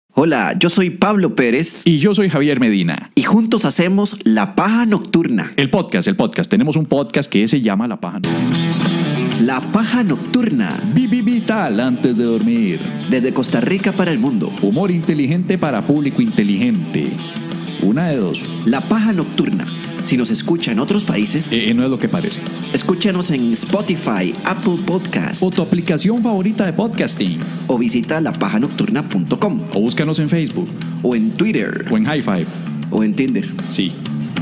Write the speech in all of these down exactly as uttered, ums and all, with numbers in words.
Hola, yo soy Pablo Pérez. Y yo soy Javier Medina. Y juntos hacemos La Paja Nocturna. El podcast, el podcast. Tenemos un podcast que se llama La Paja Nocturna. La Paja Nocturna. Vivi vital antes de dormir. Desde Costa Rica para el mundo. Humor inteligente para público inteligente. Una de dos. La Paja Nocturna. Si nos escucha en otros países, eh, no es lo que parece. Escúchanos en Spotify, Apple Podcast o tu aplicación favorita de podcasting. O visita la paja nocturna punto com. O búscanos en Facebook. O en Twitter. O en High Five. O en Tinder. Sí.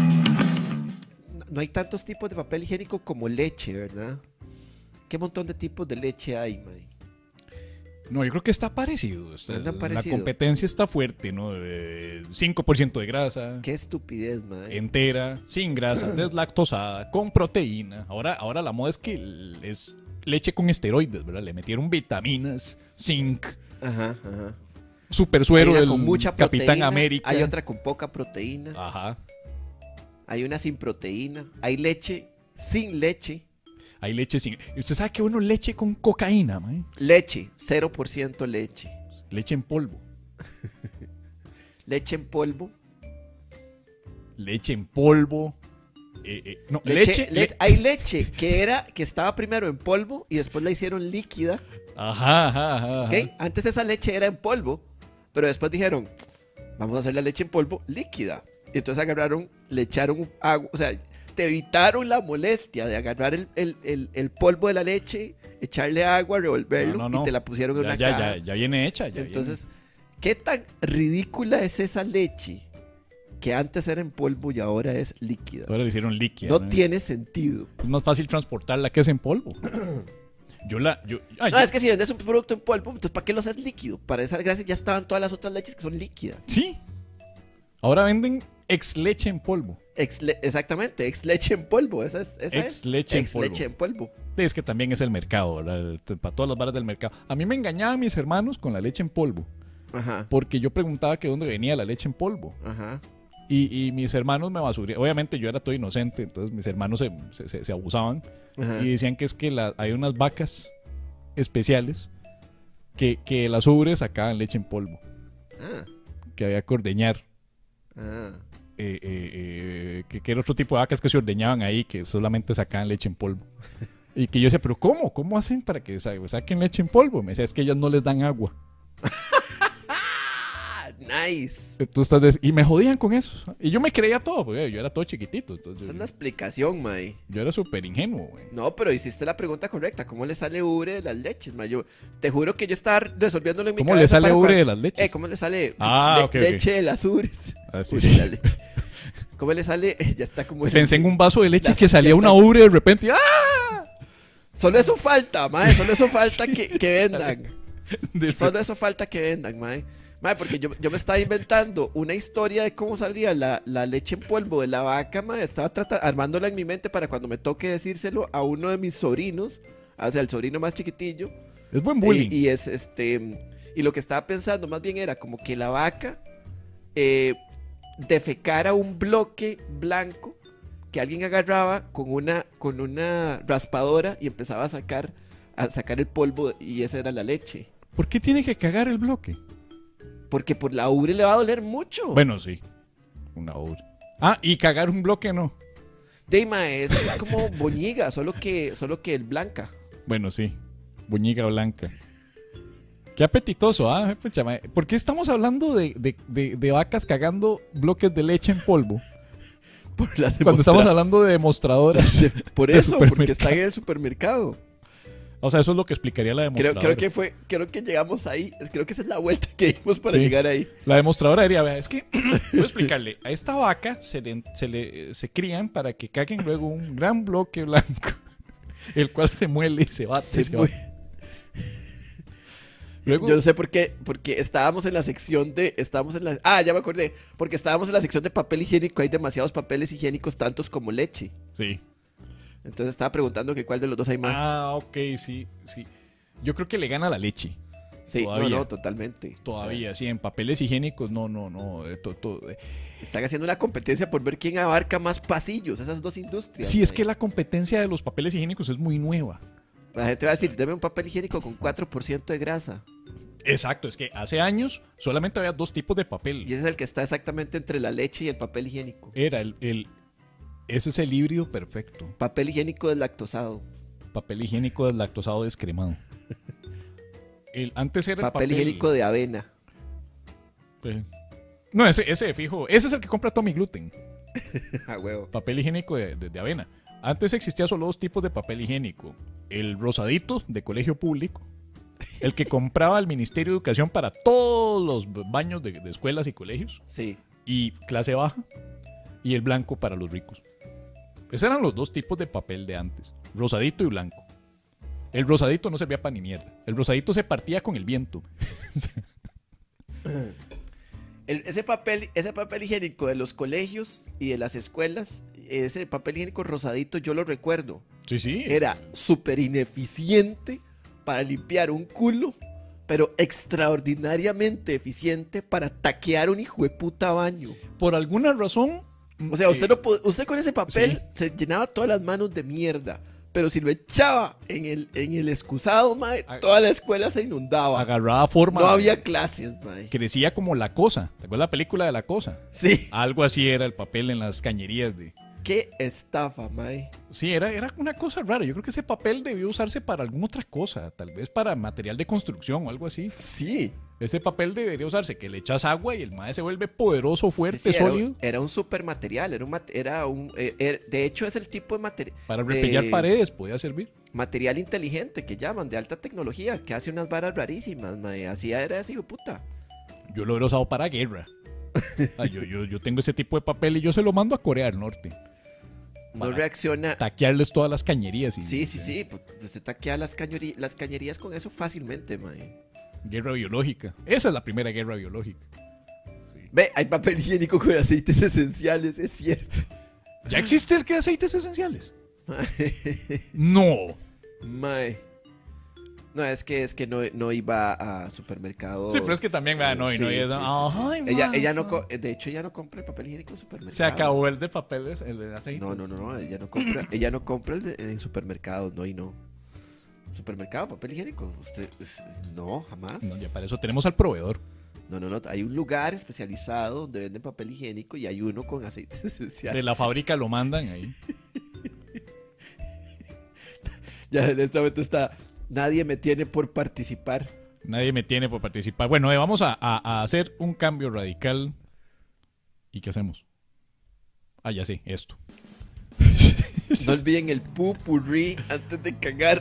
No hay tantos tipos de papel higiénico como leche, ¿verdad? ¿Qué montón de tipos de leche hay, mae? No, yo creo que está parecido. Está, ¿Está parecido? La competencia está fuerte, ¿no? De cinco por ciento de grasa. Qué estupidez, mae. Entera, sin grasa, deslactosada, con proteína. Ahora, ahora la moda es que es leche con esteroides, ¿verdad? Le metieron vitaminas, zinc, Ajá, ajá. super suero Hay una del con mucha Capitán proteína, América. Hay otra con poca proteína. Ajá. Hay una sin proteína. Hay leche sin leche. Hay leche sin... ¿Y usted sabe que uno leche con cocaína, man? Leche, cero por ciento leche. Leche en polvo. Leche en polvo. Leche en polvo. Eh, eh, no, Leche, leche... le- le- Hay leche que era que estaba primero en polvo y después la hicieron líquida. Ajá, ajá, ajá. ¿Ok? ajá. Antes esa leche era en polvo, pero después dijeron, vamos a hacer la leche en polvo líquida. Y entonces agarraron, le echaron agua, o sea, te evitaron la molestia de agarrar el, el- el- el polvo de la leche, echarle agua, revolverlo No, no, no. y te la pusieron en Ya, una ya, caja. ya, ya viene hecha. Ya Entonces, ¿qué tan ridícula es esa leche que antes era en polvo y ahora es líquida? viene. Ahora le hicieron líquida. No ¿no? tiene sentido. Es más fácil transportarla que es en polvo. Yo la... Yo, ah, No, yo- es que si vendes un producto en polvo, entonces ¿para qué lo haces líquido? Para esa gracia ya estaban todas las otras leches que son líquidas. Sí. Ahora venden ex leche en polvo. Ex le- exactamente, ex leche en polvo. Esa es. Esa Ex es. leche en Ex polvo. leche en polvo. Es que también es el mercado, ¿verdad? Para todas las varas del mercado. A mí me engañaban mis hermanos con la leche en polvo. Ajá. Porque yo preguntaba que dónde venía la leche en polvo. Ajá. Y, y mis hermanos me basurían. Obviamente yo era todo inocente, entonces mis hermanos se, se- se- se abusaban. Ajá. Y decían que es que la- hay unas vacas especiales que, que las ubres sacaban leche en polvo. Ah, Que había que ordeñar. ah. eh, eh, eh, que, que era otro tipo de vacas que se ordeñaban ahí, que solamente sacaban leche en polvo. Y que yo decía, pero ¿cómo? ¿Cómo hacen para que sa- saquen leche en polvo? Me decía, es que ellas no les dan agua. Ah, nice. Tú estás des- y me jodían con eso. Y yo me creía todo, porque yo era todo chiquitito. Entonces Esa es yo, la explicación, May. yo era súper ingenuo, güey. No, pero hiciste la pregunta correcta. ¿Cómo le sale ubre de las leches, May? Yo te juro que yo estaba resolviéndolo en mi ¿Cómo cabeza. le sale para ubre cuando- de las leches? Eh, ¿cómo le sale Ah, le- ok, ok. leche de las ubres? Ah, sí, Uy, sí. la leche. ¿Cómo le sale? Ya está como... el- Pensé en un vaso de leche Las- que salía ya una está. ubre de repente. y ¡ah! Solo eso falta, Mae. Solo eso falta Sí, que, que vendan. De Solo eso falta que vendan, mae. Mae, porque yo, yo me estaba inventando una historia de cómo salía la, la leche en polvo de la vaca, mae. Estaba trata- armándola en mi mente para cuando me toque decírselo a uno de mis sobrinos, o sea, el sobrino más chiquitillo. Es buen bullying. Y, y es este. Y lo que estaba pensando más bien era como que la vaca eh, defecara un bloque blanco que alguien agarraba con una, con una raspadora y empezaba a sacar, a sacar el polvo y esa era la leche. ¿Por qué tiene que cagar el bloque? Porque por la ubre le va a doler mucho. Bueno, sí. Una ubre. Ah, y cagar un bloque no. Deima es, es como boñiga, solo que, solo que el blanca. Bueno, sí. Buñiga blanca. Qué apetitoso, ¿ah? Pucha, ma- ¿por qué estamos hablando de, de- de- de vacas cagando bloques de leche en polvo? Por la Cuando estamos hablando de demostradoras. Por de eso, porque supermercado. está en el supermercado. O sea, eso es lo que explicaría la Creo, demostradora. creo que fue, creo que llegamos ahí. Es- Creo que esa es la vuelta que dimos para Sí. llegar ahí. La demostradora diría, vea, es que, voy a explicarle, a esta vaca se le, se le se crían para que caguen luego un gran bloque blanco, el cual se muele y se bate. Se se fue. bate. Luego, Yo no sé por qué, porque estábamos en la sección de, estábamos en la, ah, ya me acordé, porque estábamos en la sección de papel higiénico, hay demasiados papeles higiénicos, tantos como leche. sí. Entonces estaba preguntando que cuál de los dos hay más. Ah, ok, sí, sí. Yo creo que le gana la leche. sí, todavía. no, no, totalmente. Todavía, sí, en papeles higiénicos, no, no, no. eh, to- to- eh. Están haciendo una competencia por ver quién abarca más pasillos, esas dos industrias. Sí, es mae. que la competencia de los papeles higiénicos es muy nueva. La gente va a decir, deme un papel higiénico con cuatro por ciento de grasa. Exacto, es que hace años solamente había dos tipos de papel. Y ese es el que está exactamente entre la leche y el papel higiénico. Era el, el ese es el híbrido perfecto. Papel higiénico deslactosado. Papel higiénico deslactosado descremado. El, antes era el Papel papel higiénico de avena. eh, No, ese, ese de fijo. Ese es el que compra Tommy Gluten. A huevo. Papel higiénico de, de, de avena. Antes existía solo dos tipos de papel higiénico. El rosadito de colegio público. El que compraba el Ministerio de Educación para todos los baños de, de escuelas y colegios. Sí. Y clase baja. Y el blanco para los ricos. Esos eran los dos tipos de papel de antes. Rosadito y blanco. El rosadito no servía para ni mierda. El rosadito se partía con el viento. El- ese, papel, ese papel higiénico de los colegios y de las escuelas, ese papel higiénico rosadito, yo lo recuerdo. Sí, sí. Era súper ineficiente para limpiar un culo, pero extraordinariamente eficiente para taquear un hijo de puta baño. Por alguna razón. O sea, usted, eh, no pod- usted con ese papel sí. se llenaba todas las manos de mierda. Pero si lo echaba en el, en el excusado, mae, Ag- toda la escuela se inundaba. agarraba forma. No había clases, mae. Crecía como La Cosa. ¿Te acuerdas la película de La Cosa? Sí. Algo así era el papel en las cañerías de. Qué estafa, mae. Sí, era, era una cosa rara. Yo creo que ese papel debió usarse para alguna otra cosa. Tal vez para material de construcción o algo así. Sí. Ese papel debería usarse, que le echas agua y el mae se vuelve poderoso, fuerte, Sí, sí, era, sólido. era un super material. Era un, mat- era un eh, er- de hecho, es el tipo de materi- Para repellar de- paredes podía servir. material inteligente que llaman, de alta tecnología, que hace unas varas rarísimas, mae. Así era así, puta. Yo lo he usado para guerra. Ah, yo, yo, yo tengo ese tipo de papel y yo se lo mando a Corea del Norte. No Para reacciona. Taquearles todas las cañerías. Y, Sí, sí, sí. pues, Usted taquea las, cañori- las cañerías con eso fácilmente, mae. Guerra biológica. Esa es la primera guerra biológica. Sí. Ve, hay papel higiénico con aceites esenciales, es cierto. ¿Ya existe el que de aceites esenciales? No. Mae. No, es que es que no, no iba a supermercados. Sí, pero es que también, vea, no, y no, y es- Ay, Ella, ma, ella no, so- co- de hecho, ella no compra el papel higiénico en supermercados. Se acabó el de papeles, el de aceites. No, no, no, no, ella no compra, ella no compra el de- en supermercados, no y no. Supermercado, papel higiénico, usted, es- no, jamás. No, ya para eso tenemos al proveedor. No, no, no, hay un lugar especializado donde venden papel higiénico y hay uno con aceites esenciales. De la fábrica lo mandan ahí. Ya en este momento está, nadie me tiene por participar. Nadie me tiene por participar. Bueno, eh, vamos a, a- a hacer un cambio radical. ¿Y qué hacemos? Ah, ya sé, esto. No olviden el pupurrí antes de cagar.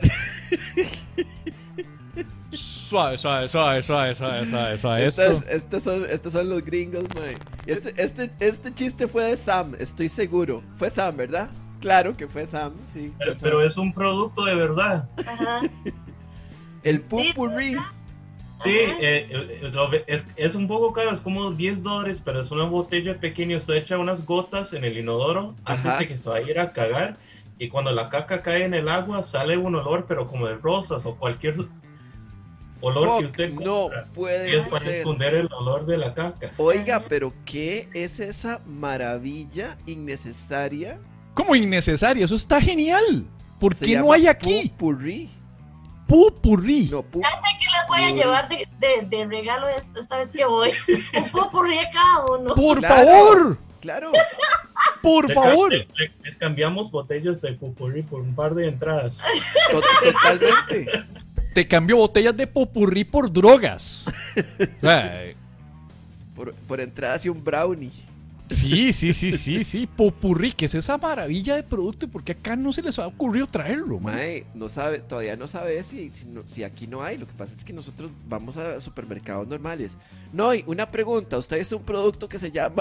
Suave, suave, suave, suave, suave, suave, suave. Esto. Estas, estos, son, estos son los gringos, mae. Este, este, este chiste fue de Sam, estoy seguro. Fue Sam, ¿verdad? Claro que fue Sam, sí. Pero, fue pero Sam. es un producto de verdad. Ajá. El pupurrí. Sí, eh, eh, lo ve- es, es un poco caro, es como diez dólares, pero es una botella pequeña. Usted echa unas gotas en el inodoro antes Ajá. de que se vaya a ir a cagar. Y cuando la caca cae en el agua, sale un olor, pero como de rosas o cualquier olor Fuck, que usted no compra. puede Y es para ser. esconder el olor de la caca. Oiga, pero ¿qué es esa maravilla innecesaria? ¿Cómo innecesario? Eso está genial. ¿Por Se qué no llama hay aquí? Pupurrí. Pupurrí. No, pu- Ya sé que les voy a Uy. llevar de, de, de regalo es- esta vez que voy. Un popurrí a cada uno. Por Claro. favor. claro. Por Le- favor. le- le- les cambiamos botellas de pupurrí por un par de entradas. to- totalmente. Te cambio botellas de popurrí por drogas. O sea, eh, Por, por entrada hacia un brownie. sí, sí, sí, sí, sí. Popurrí, que es esa maravilla de producto. ¿Y por qué acá no se les ha ocurrido traerlo, man? Mae, no sabe, todavía no sabe si, si, no- si aquí no hay. Lo que pasa es que nosotros vamos a supermercados normales. No, y una pregunta. ¿Usted ha visto un producto que se llama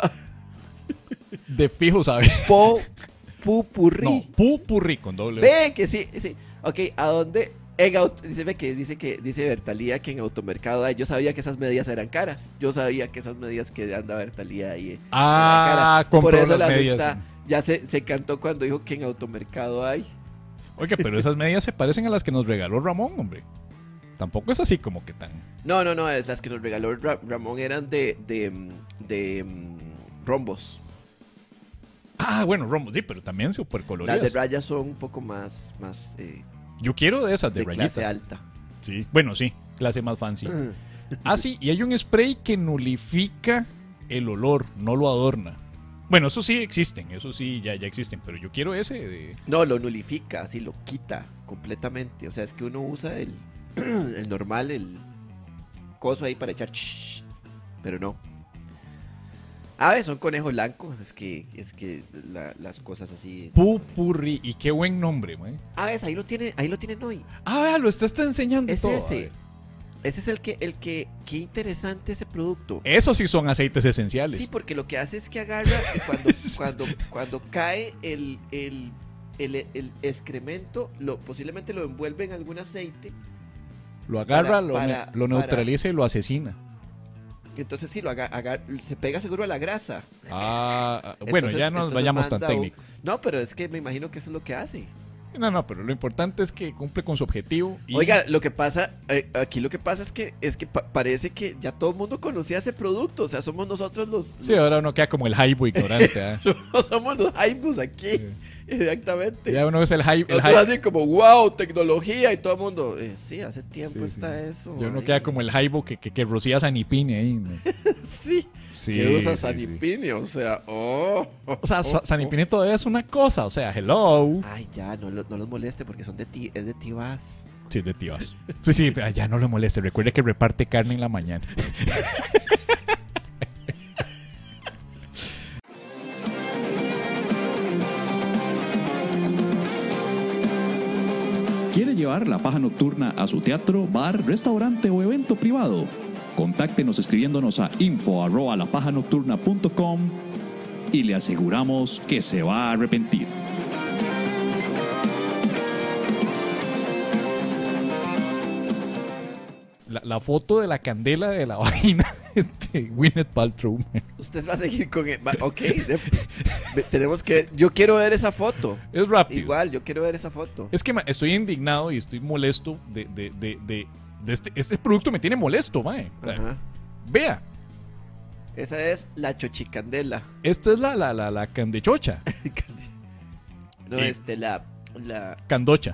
De fijo, ¿sabes? Po Pupurrí? No, pupurrí con doble. Ve que sí, sí. Ok, ¿a dónde? En auto, dice, ve que dice que dice Bertalía que en automercado hay. Yo sabía que esas medidas eran caras. Yo sabía que esas medidas que anda Bertalía ahí eh, Ah, eran caras. compró Por eso las las medias. está. Ya se, se cantó cuando dijo que en automercado hay. Oiga, pero esas medias se parecen a las que nos regaló Ramón, hombre. Tampoco es así como que tan... No, no, no, es las que nos regaló Ra- Ramón eran de, de, mm, de mm, rombos. Ah, bueno, Rombo, sí, pero también súper Las coloridas. de rayas son un poco más, más eh, Yo quiero de esas de, de rayitas. clase alta. Sí, bueno, sí, clase más fancy. Ah, sí, y hay un spray que nulifica el olor, no lo adorna. Bueno, eso sí existen, eso sí ya, ya existen, pero yo quiero ese de... No, lo nulifica, así lo quita completamente. O sea, es que uno usa el, el normal, el coso ahí para echar... shh, pero no. A ver, son conejos blancos. Es que, es que la- las cosas así... Pupurri, y qué buen nombre, man. A ver, ahí lo tiene, ahí lo tienen hoy. Ah, lo está, está enseñando Es todo. a ese. ver. Ese es el que, el que... Qué interesante ese producto. Esos sí son aceites esenciales. Sí, porque lo que hace es que agarra y cuando, cuando, cuando cae el, el, el, el excremento, lo, posiblemente lo envuelve en algún aceite. Lo agarra, para- lo, para- ne- lo neutraliza y lo asesina. Entonces sí, lo aga- aga- se pega seguro a la grasa. Ah, ah, bueno, Entonces- ya no nos entonces vayamos tan manda un- técnicos. No, pero es que me imagino que eso es lo que hace. No, no, pero lo importante es que cumple con su objetivo. Y... Oiga, lo que pasa, eh, aquí lo que pasa es que es que pa- parece que ya todo el mundo conocía ese producto. O sea, somos nosotros los... Sí, los- ahora uno queda como el hype ignorante. ¿ah? somos los hypos aquí. Exactamente. Ya uno es el hype. El Nosotros hype. así como, wow, tecnología y todo el mundo. eh, sí, hace tiempo Sí, está sí. eso. Ya uno ay. queda como el hype que, que, que rocía Sanipine ahí. ¿no? Sí, Sí, que usa sí, Sanipini, o sea, oh. O sea, oh, Sa- oh. Sanipine todavía es una cosa. O sea, hello. Ay, ya, no, lo- no los moleste porque son de ti, es de Tibás. Sí, es de tías. Sí, sí, pero ya no le moleste. Recuerde que reparte carne en la mañana. ¿Quiere llevar La Paja Nocturna a su teatro, bar, restaurante o evento privado? Contáctenos escribiéndonos a info arroba lapajanocturna punto com y le aseguramos que se va a arrepentir. La, la foto de la candela de la vagina de Gwyneth Paltrow. Usted va a seguir con el, va- ok, de- de- tenemos que, yo quiero ver esa foto. Es rápido. Igual, yo quiero ver esa foto. Es que ma, estoy indignado y estoy molesto de, de, de, de, de este, este producto me tiene molesto, mae. O sea, Ajá. vea, Esa es la chochicandela. esta es la, la, la, la candechocha, No, Eh. este, la, la candocha.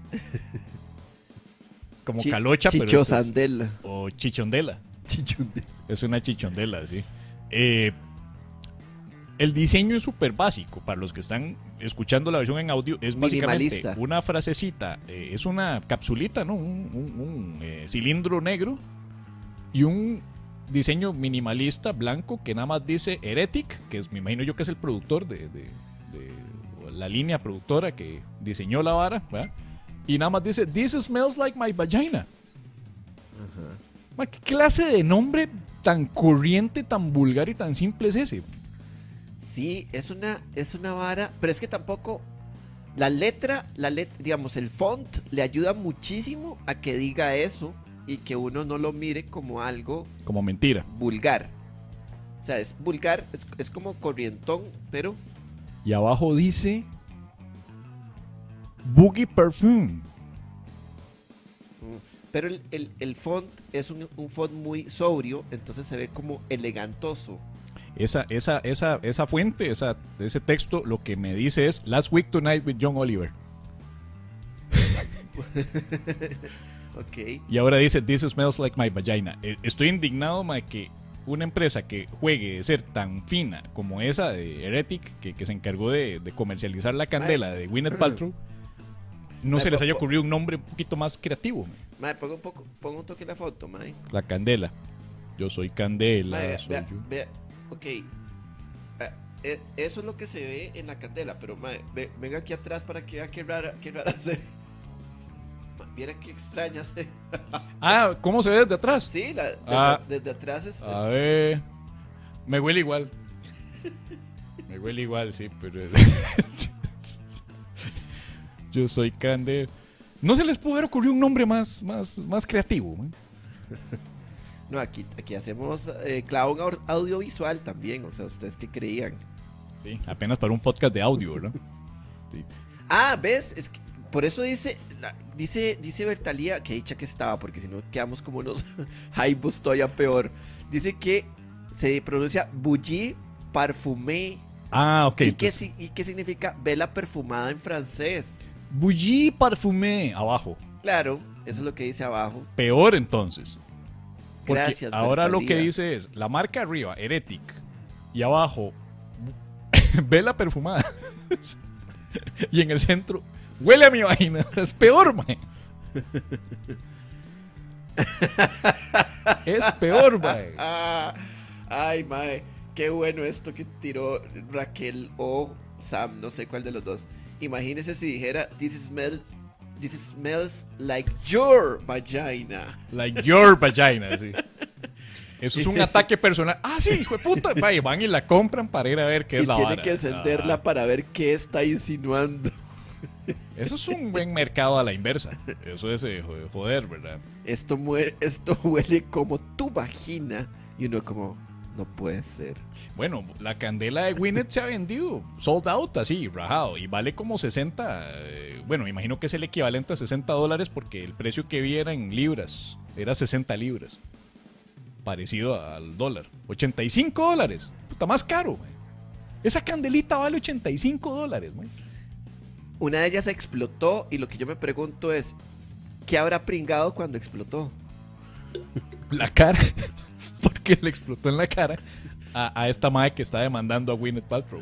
Como chi- calocha, pero esta es- chichosandela. o chichondela. Chichondela. Es una chichondela, sí. Eh, el diseño es súper básico. Para los que están escuchando la versión en audio, es básicamente Minimalista. una frasecita. eh, es una capsulita, ¿no? Un, un- un, eh, cilindro negro y un diseño minimalista blanco que nada más dice Heretic, que es, me imagino yo que es el productor de, de- de- o la línea productora que diseñó la vara, ¿verdad? Y nada más dice This smells like my vagina. Ma, ¿qué clase de nombre tan corriente, tan vulgar y tan simple es ese? Sí, es una, es una vara, pero es que tampoco la letra, la let, digamos, el font le ayuda muchísimo a que diga eso y que uno no lo mire como algo Como mentira. vulgar. O sea, es vulgar, es, es como corrientón, pero Y abajo dice Boogie Perfume. pero el, el- el font es un, un font muy sobrio, entonces se ve como elegantoso. Esa, esa, esa, esa fuente, esa, ese texto, lo que me dice es Last Week Tonight with John Oliver. Ok. Y ahora dice This smells like my vagina. Eh, Estoy indignado, ma, que una empresa que juegue de ser tan fina como esa de Heretic, que, que se encargó de, de comercializar la candela de Gwyneth Paltrow, no Mae, se les po- haya po- ocurrido un nombre un poquito más creativo. ma. Mae, ponga un poco, ponga un toque en la foto, mae. La candela. Yo soy candela, Mae, soy vea, yo. vea, ok. Ah, eh, Eso es lo que se ve en la candela, pero mae, ve- venga aquí atrás para que vea qué rara, qué rara se ve. Ma, Viera qué extraña se ve. Ah, ¿cómo se ve desde atrás? Sí, la- desde, Ah. desde atrás es. A ver. Me huele igual. Me huele igual, sí, pero. Yo soy candela. No se les pudo haber ocurrido un nombre más, más, más creativo. man. No, aquí, aquí hacemos eh, clown au- audiovisual también, o sea, ¿ustedes qué creían? Sí, apenas para un podcast de audio, ¿verdad? Sí. Ah, ¿ves? Es que por eso dice, la- dice, dice Bertalía, que dicha que estaba, porque si no quedamos como unos jaibos todavía peor. Dice que se pronuncia bougie parfumé. Ah, ok. ¿Y, qué, entonces, si- ¿Y qué significa vela perfumada en francés? Bougie parfumé, abajo. Claro, eso es lo que dice abajo. Peor entonces. Porque Gracias, ahora lo que Bertalía. dice es, la marca arriba, Heretic, y abajo, vela perfumada. Y en el centro, huele a mi vagina. Es peor, mae. Es peor, mae. Ah, ay, mae, qué bueno esto que tiró Raquel o Sam, no sé cuál de los dos. Imagínese si dijera, this smell, this smells like your vagina. Like your vagina, sí. Eso es un ataque personal. Ah, sí, hijo de puta. Vaya, van y la compran para ir a ver qué es Y la tiene vara. que encenderla Ah, para ver qué está insinuando. eso es un buen mercado a la inversa. Eso es eh, jo- joder, ¿verdad? Esto, mue- esto huele como tu vagina. Y uno como, no puede ser. Bueno, la candela de Winnet se ha vendido sold out, así, rajado. Y vale como sesenta. eh, bueno, me imagino que es el equivalente a sesenta dólares porque el precio que vi era en libras. Era sesenta libras. Parecido al dólar. ochenta y cinco dólares. Puta, más caro, güey. Esa candelita vale ochenta y cinco dólares, güey. Una de ellas explotó y lo que yo me pregunto es, ¿qué habrá pringado cuando explotó? La cara. Porque le explotó en la cara a, a esta madre que está demandando a Gwyneth Paltrow.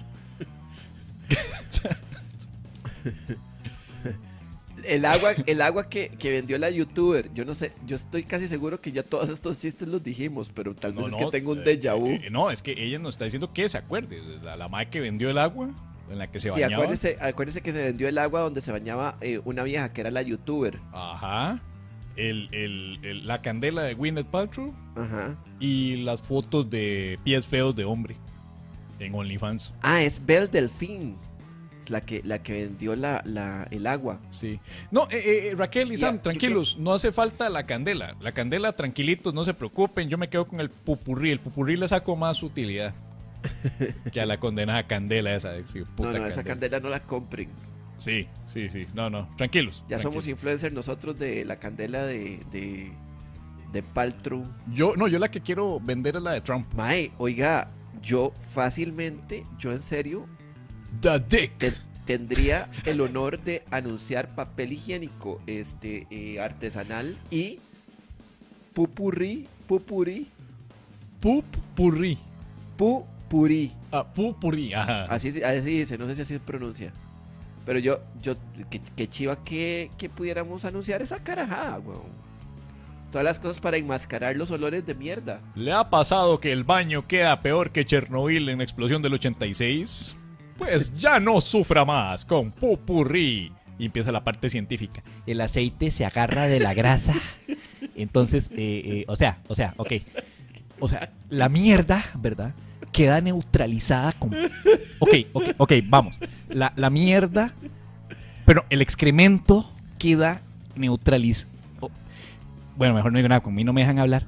El agua, el agua que, que vendió la youtuber, yo no sé, yo estoy casi seguro que ya todos estos chistes los dijimos, pero tal vez es que tengo un eh, déjà vu. eh, no, es que ella nos está diciendo que se acuerde. La, la madre que vendió el agua en la que se Sí, bañaba. acuérdese, acuérdese que se vendió el agua donde se bañaba eh, una vieja que era la youtuber. Ajá. El, el- el- la candela de Gwyneth Paltrow Ajá. y las fotos de pies feos de hombre en OnlyFans. Ah, es Belle Delfín, la que, la que vendió la, la, el agua. Sí. No, eh, eh, Raquel y Ya, Sam, yo tranquilos, no hace falta la candela. La candela, tranquilitos, no se preocupen. Yo me quedo con el pupurrí. El pupurrí le saco más utilidad que a la condenada candela esa. Sí, puta No, no, esa candela. candela no la compren. Sí, sí, sí. No, no, tranquilos. Ya somos tranquilos. influencers nosotros de la candela de, de, de Paltrow. Yo, no, yo la que quiero vender es la de Trump. Mae, oiga, yo fácilmente, yo en serio, The Dick. te- tendría el honor de anunciar papel higiénico este eh, artesanal y pupurrí, pupurrí, Pupurrí. pupurrí. Ah, pupurrí, ajá. Así, así dice, no sé si así se pronuncia. Pero yo, yo, que, que chiva que, que pudiéramos anunciar esa carajada, weón. Todas las cosas para enmascarar los olores de mierda. ¿Le ha pasado que el baño queda peor que Chernobyl en la explosión del ochenta y seis? Pues ya no sufra más con Pupurrí. Y empieza la parte científica. El aceite se agarra de la grasa. Entonces, eh, eh, o sea, o sea, ok. O sea, la mierda, ¿verdad? Queda neutralizada con... Ok, ok, ok, vamos. La, la mierda... Pero el excremento queda neutralizado. Bueno, mejor no digo nada, conmigo no me dejan hablar.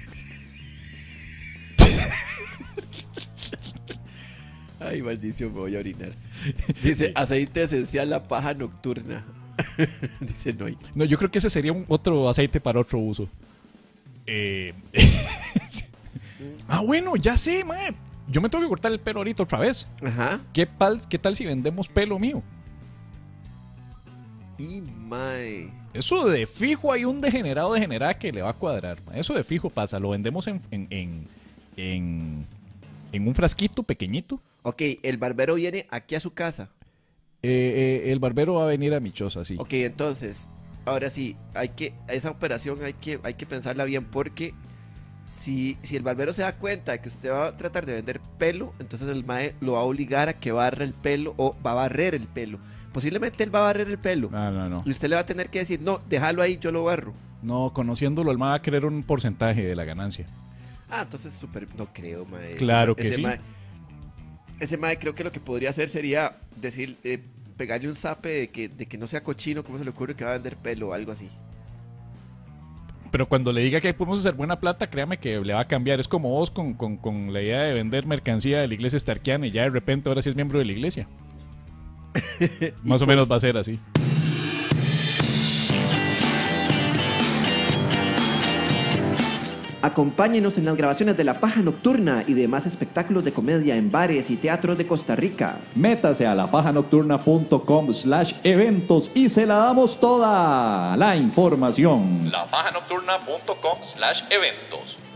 Ay, maldición, me voy a orinar. Dice, aceite esencial, la paja nocturna. Dice Noy. No, yo creo que ese sería un otro aceite para otro uso. Eh... ah, bueno, ya sé, mae. Yo me tengo que cortar el pelo ahorita otra vez. Ajá. ¿Qué tal, qué tal si vendemos pelo mío? Y mae. Eso de fijo hay un degenerado degenerada que le va a cuadrar. Ma. Eso de fijo pasa. Lo vendemos en, en, en, en, en un frasquito pequeñito. Ok, el barbero viene aquí a su casa. Eh, eh, el barbero va a venir a mi choza, sí. Ok, entonces, ahora sí, hay que, esa operación hay que, hay que pensarla bien porque si, si el barbero se da cuenta de que usted va a tratar de vender pelo, entonces el mae lo va a obligar a que barra el pelo o va a barrer el pelo. Posiblemente él va a barrer el pelo. No, no, no. Y usted le va a tener que decir, no, déjalo ahí, yo lo barro. No, conociéndolo, el ma va a querer un porcentaje de la ganancia. Ah, entonces súper, no creo, mae. Ese Claro mae- que ese sí. mae- ese mae creo que lo que podría hacer sería decir, eh, pegarle un zape de que, de que no sea cochino, ¿cómo se le ocurre que va a vender pelo o algo así? Pero cuando le diga que podemos hacer buena plata, créame que le va a cambiar. Es como vos con, con, con la idea de vender mercancía de la iglesia starkiana y ya de repente ahora sí es miembro de la iglesia. Más o pues- menos va a ser así. Acompáñenos en las grabaciones de La Paja Nocturna y demás espectáculos de comedia en bares y teatros de Costa Rica. Métase a lapajanocturna.com slash eventos y se la damos toda la información. lapajanocturna.com slash eventos.